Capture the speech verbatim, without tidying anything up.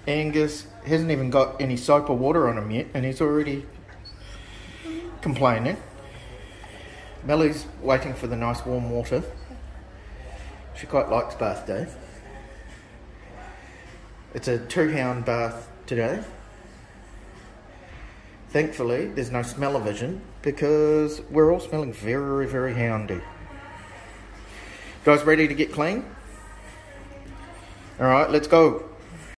Angus hasn't even got any soap or water on him yet, and he's already complaining. Millie's waiting for the nice warm water. She quite likes bath day. It's a two hound bath today. Thankfully, there's no smell-o-vision because we're all smelling very, very houndy. Guys, ready to get clean? All right, let's go.